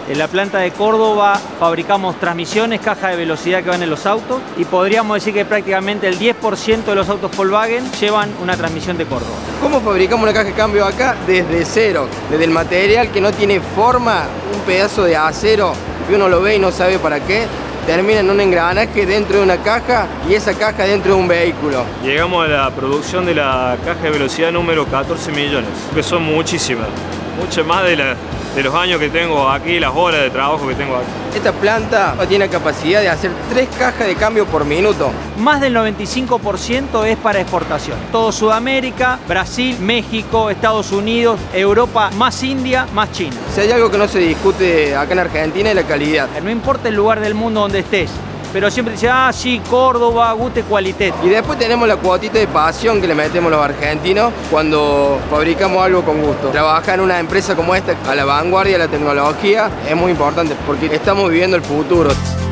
En la planta de Córdoba fabricamos transmisiones, caja de velocidad que van en los autos y podríamos decir que prácticamente el 10% de los autos Volkswagen llevan una transmisión de Córdoba. ¿Cómo fabricamos una caja de cambio acá? Desde cero, desde el material que no tiene forma, un pedazo de acero que uno lo ve y no sabe para qué, termina en un engranaje dentro de una caja y esa caja dentro de un vehículo. Llegamos a la producción de la caja de velocidad número 14 millones, que son muchísimas, mucho más de los años que tengo aquí, las horas de trabajo que tengo aquí. Esta planta tiene capacidad de hacer 3 cajas de cambio por minuto. Más del 95% es para exportación. Todo Sudamérica, Brasil, México, Estados Unidos, Europa, más India, más China. Si hay algo que no se discute acá en Argentina es la calidad. No importa el lugar del mundo donde estés, pero siempre dice, ah, sí, Córdoba, gute qualité. Y después tenemos la cuotita de pasión que le metemos los argentinos cuando fabricamos algo con gusto. Trabajar en una empresa como esta, a la vanguardia de la tecnología, es muy importante porque estamos viviendo el futuro.